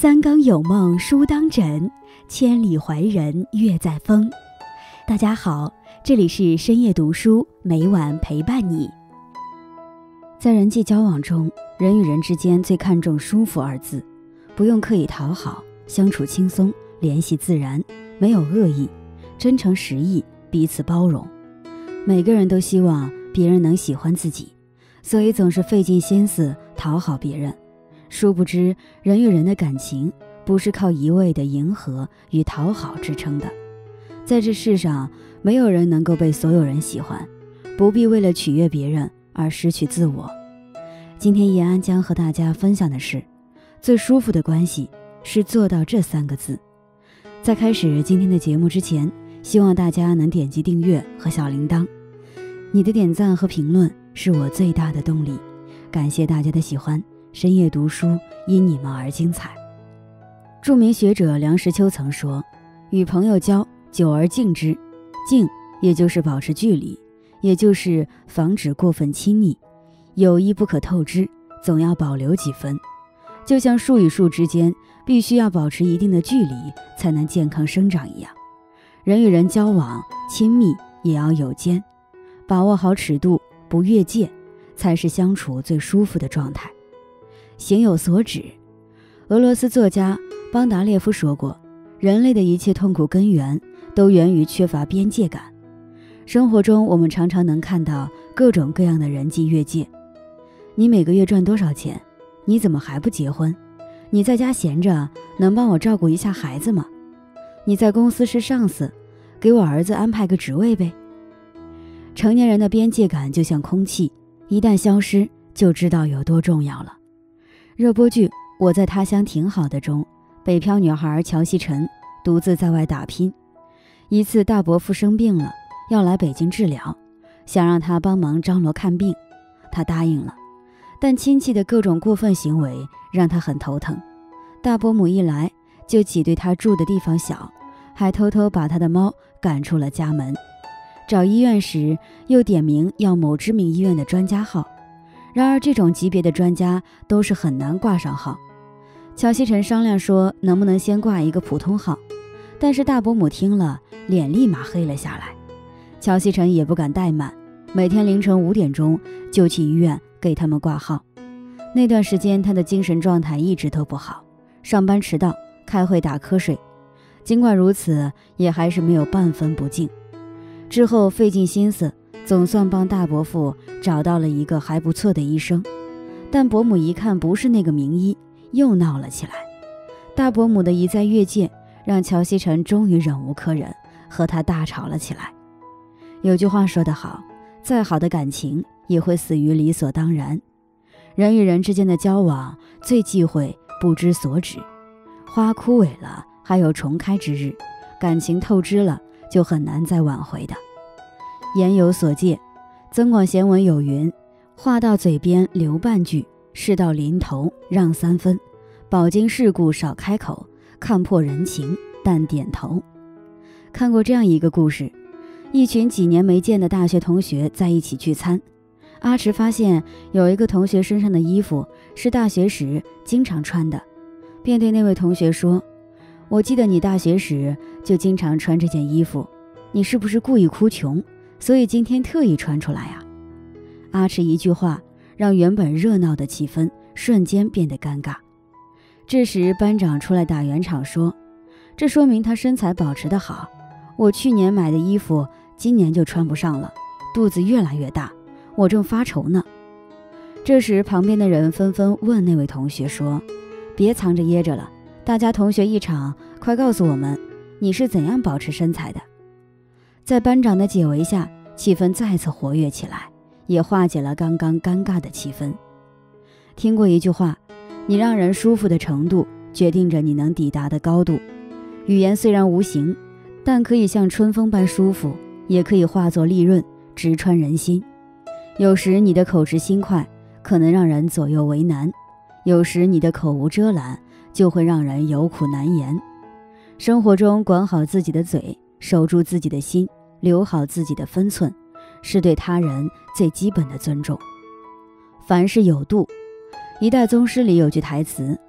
三更有梦书当枕，千里怀人月在风。大家好，这里是深夜读书，每晚陪伴你。在人际交往中，人与人之间最看重舒服二字，不用刻意讨好，相处轻松，联系自然，没有恶意，真诚实意，彼此包容。每个人都希望别人能喜欢自己，所以总是费尽心思讨好别人。殊不知，人与人的感情不是靠一味的迎合与讨好支撑的。在这世上，没有人能够被所有人喜欢，不必为了取悦别人而失去自我。今天叶安将和大家分享的是，最舒服的关系是做到这3个字。在开始今天的节目之前，希望大家能点击订阅和小铃铛，你的点赞和评论是我最大的动力。感谢大家的喜欢，深夜读书因你们而精彩。著名学者梁实秋曾说，与朋友交，久而敬之。敬也就是保持距离，也就是防止过分亲昵。友谊不可透支，总要保留几分。就像树与树之间必须要保持一定的距离，才能健康生长一样，人与人交往亲密也要有间，把握好尺度，不越界，才是相处最舒服的状态。行有所止。俄罗斯作家邦达列夫说过，人类的一切痛苦根源都源于缺乏边界感。生活中我们常常能看到各种各样的人际越界。你每个月赚多少钱？你怎么还不结婚？你在家闲着，能帮我照顾一下孩子吗？你在公司是上司，给我儿子安排个职位呗。成年人的边界感就像空气，一旦消失，就知道有多重要了。热播剧《我在他乡挺好的》中，北漂女孩乔西晨独自在外打拼。一次大伯父生病了，要来北京治疗，想让他帮忙张罗看病，他答应了。但亲戚的各种过分行为让他很头疼。大伯母一来就挤兑他住的地方小，还偷偷把他的猫赶出了家门。找医院时又点名要某知名医院的专家号，然而这种级别的专家都是很难挂上号。乔西晨商量说能不能先挂一个普通号，但是大伯母听了脸立马黑了下来。乔西晨也不敢怠慢，每天凌晨5点钟就去医院给他们挂号。那段时间他的精神状态一直都不好，上班迟到，开会打瞌睡。尽管如此，也还是没有半分不敬。之后费尽心思，总算帮大伯父找到了一个还不错的医生，但伯母一看不是那个名医，又闹了起来。大伯母的一再越界，让乔西晨终于忍无可忍，和他大吵了起来。有句话说得好，再好的感情也会死于理所当然。人与人之间的交往最忌讳不知所止，花枯萎了还有重开之日，感情透支了就很难再挽回的。言有所戒，增广贤文有云，话到嘴边留半句，事到临头让3分，饱经世故少开口，看破人情但点头。看过这样一个故事，一群几年没见的大学同学在一起聚餐，阿池发现有一个同学身上的衣服是大学时经常穿的，便对那位同学说，我记得你大学时就经常穿这件衣服，你是不是故意哭穷，所以今天特意穿出来啊？阿池一句话让原本热闹的气氛瞬间变得尴尬。这时班长出来打圆场说，这说明他身材保持得好，我去年买的衣服今年就穿不上了，肚子越来越大，我正发愁呢。这时旁边的人纷纷问那位同学说，别藏着掖着了，大家同学一场，快告诉我们你是怎样保持身材的。在班长的解围下，气氛再次活跃起来，也化解了刚刚尴尬的气氛。听过一句话，你让人舒服的程度决定着你能抵达的高度。语言虽然无形，但可以像春风般舒服，也可以化作利刃直穿人心。有时你的口直心快可能让人左右为难，有时你的口无遮拦就会让人有苦难言。生活中管好自己的嘴，守住自己的心，留好自己的分寸，是对他人最基本的尊重。凡事有度。一代宗师里有句台词，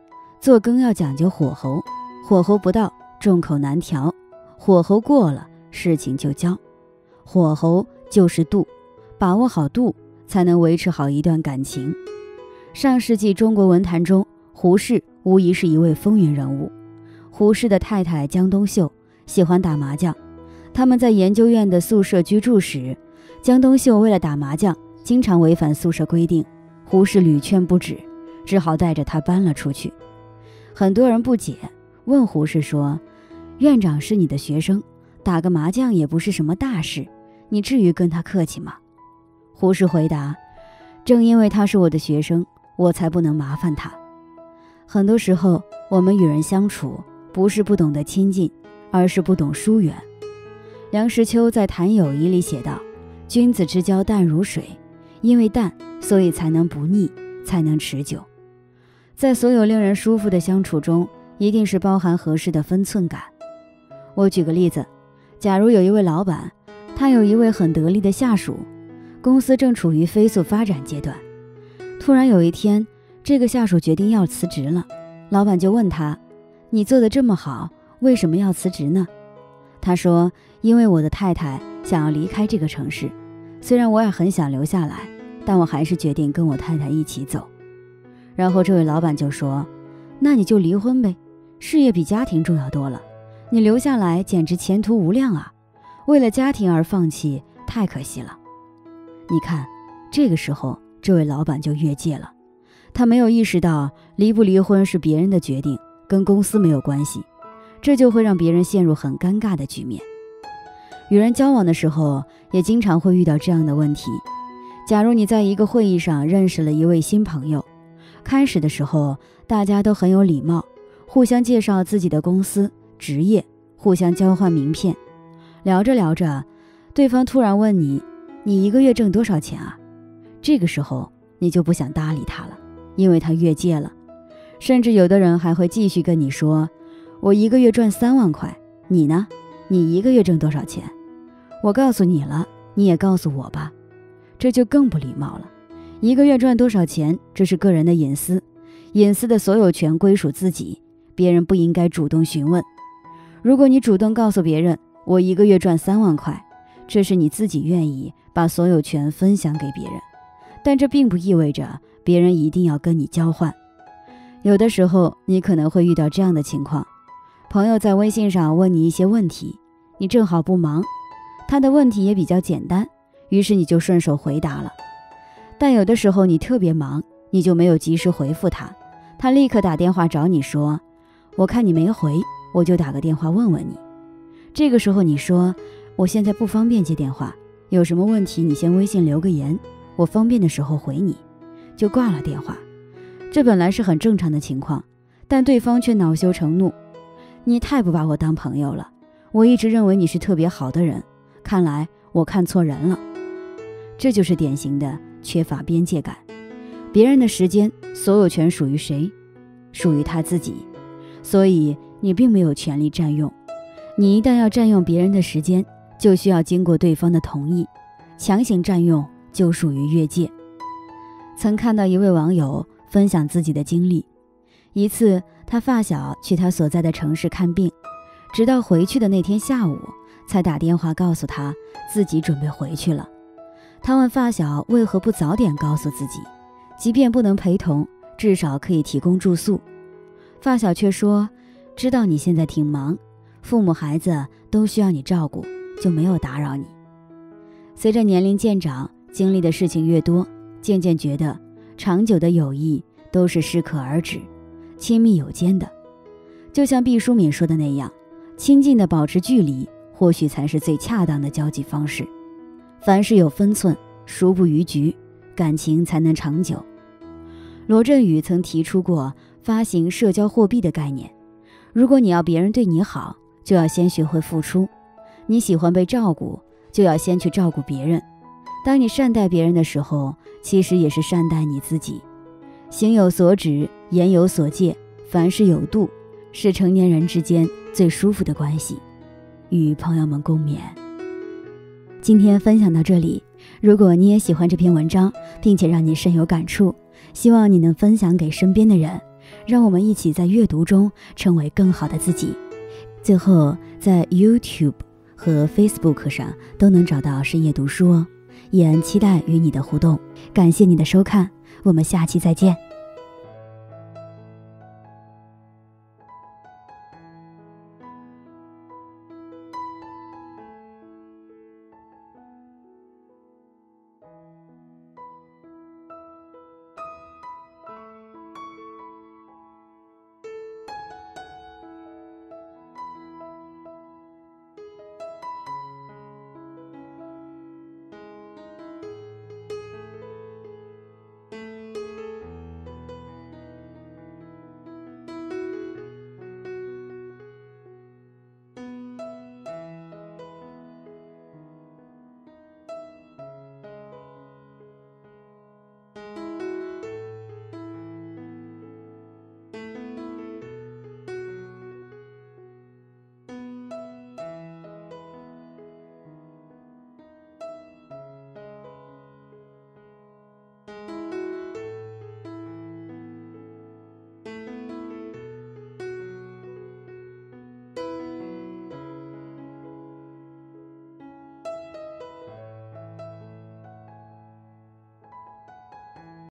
做羹要讲究火候，火候不到，众口难调；火候过了，事情就焦。火候就是度，把握好度，才能维持好一段感情。上世纪中国文坛中，胡适无疑是一位风云人物。胡适的太太江冬秀喜欢打麻将，他们在研究院的宿舍居住时，江冬秀为了打麻将，经常违反宿舍规定，胡适屡劝不止，只好带着他搬了出去。很多人不解，问胡适说：院长是你的学生，打个麻将也不是什么大事，你至于跟他客气吗？胡适回答：正因为他是我的学生，我才不能麻烦他。很多时候，我们与人相处，不是不懂得亲近，而是不懂疏远。梁实秋在《谈友谊》里写道：君子之交淡如水，因为淡，所以才能不腻，才能持久。在所有令人舒服的相处中，一定是包含合适的分寸感。我举个例子，假如有一位老板，他有一位很得力的下属，公司正处于飞速发展阶段。突然有一天，这个下属决定要辞职了，老板就问他：你做得这么好，为什么要辞职呢？他说：因为我的太太想要离开这个城市，虽然我也很想留下来，但我还是决定跟我太太一起走。然后这位老板就说：那你就离婚呗，事业比家庭重要多了，你留下来简直前途无量啊，为了家庭而放弃，太可惜了。你看，这个时候这位老板就越界了，他没有意识到离不离婚是别人的决定，跟公司没有关系，这就会让别人陷入很尴尬的局面。与人交往的时候，也经常会遇到这样的问题。假如你在一个会议上认识了一位新朋友，开始的时候大家都很有礼貌，互相介绍自己的公司、职业，互相交换名片。聊着聊着，对方突然问你：你一个月挣多少钱啊？这个时候你就不想搭理他了，因为他越界了。甚至有的人还会继续跟你说：我一个月赚3万块，你呢？你一个月挣多少钱？我告诉你了，你也告诉我吧。这就更不礼貌了。一个月赚多少钱，这是个人的隐私，隐私的所有权归属自己，别人不应该主动询问。如果你主动告诉别人我一个月赚3万块，这是你自己愿意把所有权分享给别人，但这并不意味着别人一定要跟你交换。有的时候你可能会遇到这样的情况，朋友在微信上问你一些问题，你正好不忙，他的问题也比较简单，于是你就顺手回答了。但有的时候你特别忙，你就没有及时回复他，他立刻打电话找你说：我看你没回，我就打个电话问问你。这个时候你说：我现在不方便接电话，有什么问题你先微信留个言，我方便的时候回你，就挂了电话。这本来是很正常的情况，但对方却恼羞成怒：你太不把我当朋友了，我一直认为你是特别好的人，看来我看错人了。这就是典型的缺乏边界感。别人的时间所有权属于谁？属于他自己，所以你并没有权利占用。你一旦要占用别人的时间，就需要经过对方的同意，强行占用就属于越界。曾看到一位网友分享自己的经历，一次他发小去他所在的城市看病，直到回去的那天下午才打电话告诉他自己准备回去了。他问发小为何不早点告诉自己，即便不能陪同，至少可以提供住宿。发小却说：知道你现在挺忙，父母孩子都需要你照顾，就没有打扰你。随着年龄渐长，经历的事情越多，渐渐觉得长久的友谊都是适可而止，亲密有间的。就像毕淑敏说的那样，亲近的保持距离，或许才是最恰当的交际方式。凡事有分寸，疏不逾矩，感情才能长久。罗振宇曾提出过发行社交货币的概念，如果你要别人对你好，就要先学会付出。你喜欢被照顾，就要先去照顾别人。当你善待别人的时候，其实也是善待你自己。行有所止，言有所戒，凡事有度，是成年人之间最舒服的关系。与朋友们共勉。今天分享到这里，如果你也喜欢这篇文章，并且让你深有感触，希望你能分享给身边的人， 让我们一起在阅读中成为更好的自己。最后，在 YouTube 和 Facebook 上都能找到深夜读书哦，也期待与你的互动。感谢你的收看，我们下期再见。